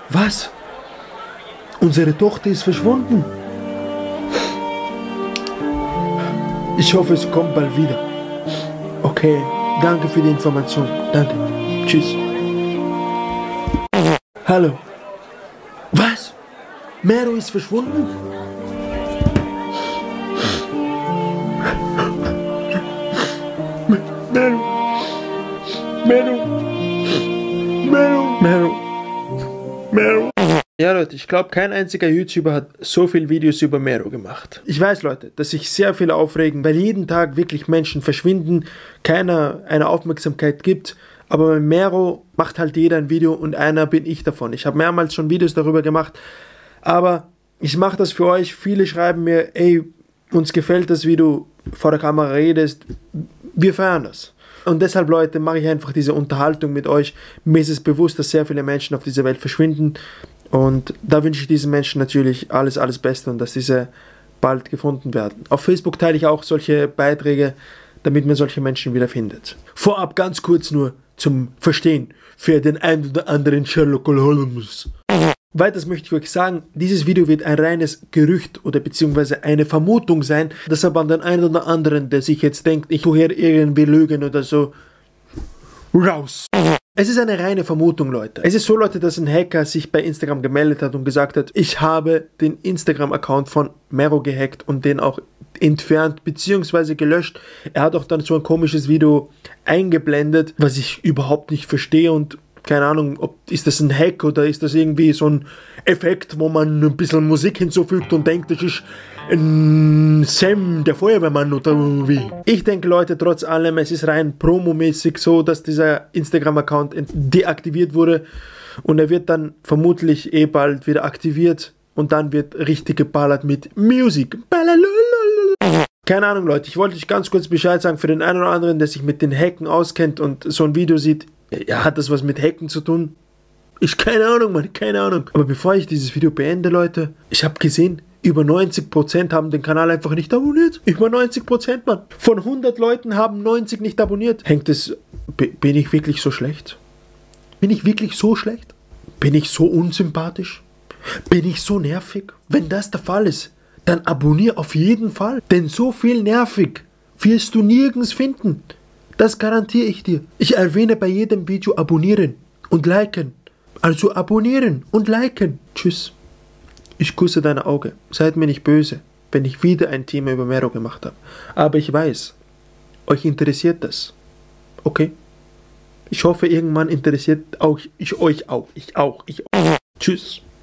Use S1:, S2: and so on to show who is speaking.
S1: Was? Unsere Tochter ist verschwunden. Ich hoffe, es kommt bald wieder. Okay, danke für die Information. Danke. Tschüss. Hallo. Was? Mero ist verschwunden? Mero. Ja Leute, ich glaube kein einziger YouTuber hat so viele Videos über Mero gemacht. Ich weiß Leute, dass sich sehr viele aufregen, weil jeden Tag wirklich Menschen verschwinden, keiner eine Aufmerksamkeit gibt, aber bei Mero macht halt jeder ein Video und einer bin ich davon. Ich habe mehrmals schon Videos darüber gemacht, aber ich mache das für euch. Viele schreiben mir, ey, uns gefällt das, wie du vor der Kamera redest, wir feiern das. Und deshalb, Leute, mache ich einfach diese Unterhaltung mit euch. Mir ist es bewusst, dass sehr viele Menschen auf dieser Welt verschwinden. Und da wünsche ich diesen Menschen natürlich alles Beste und dass diese bald gefunden werden. Auf Facebook teile ich auch solche Beiträge, damit man solche Menschen wieder findet. Vorab ganz kurz nur zum Verstehen für den einen oder anderen Sherlock Holmes. Weiters möchte ich euch sagen, dieses Video wird ein reines Gerücht oder beziehungsweise eine Vermutung sein. Deshalb an den einen oder anderen, der sich jetzt denkt, ich tue hier irgendwie lügen oder so, raus. Es ist eine reine Vermutung, Leute. Es ist so, Leute, dass ein Hacker sich bei Instagram gemeldet hat und gesagt hat, ich habe den Instagram-Account von Mero gehackt und den auch entfernt bzw. gelöscht. Er hat auch dann so ein komisches Video eingeblendet, was ich überhaupt nicht verstehe und keine Ahnung, ist das ein Hack oder ist das irgendwie so ein Effekt, wo man ein bisschen Musik hinzufügt und denkt, das ist ein Sam, der Feuerwehrmann oder wie. Ich denke, Leute, trotz allem, es ist rein promomäßig so, dass dieser Instagram-Account deaktiviert wurde und er wird dann vermutlich bald wieder aktiviert und dann wird richtig geballert mit Musik. Keine Ahnung, Leute, ich wollte euch ganz kurz Bescheid sagen für den einen oder anderen, der sich mit den Hacken auskennt und so ein Video sieht. Ja, hat das was mit Hacken zu tun? Ich keine Ahnung, Mann, keine Ahnung. Aber bevor ich dieses Video beende, Leute, ich habe gesehen, über 90% haben den Kanal einfach nicht abonniert. Über 90%, Mann. Von 100 Leuten haben 90 nicht abonniert. Hängt es... Bin ich wirklich so schlecht? Bin ich wirklich so schlecht? Bin ich so unsympathisch? Bin ich so nervig? Wenn das der Fall ist, dann abonnier auf jeden Fall. Denn so viel nervig wirst du nirgends finden. Das garantiere ich dir. Ich erwähne bei jedem Video abonnieren und liken. Also abonnieren und liken. Tschüss. Ich küsse deine Augen. Seid mir nicht böse, wenn ich wieder ein Thema über Mero gemacht habe. Aber ich weiß, euch interessiert das. Okay? Ich hoffe, irgendwann interessiert auch euch auch. Ich auch. Tschüss.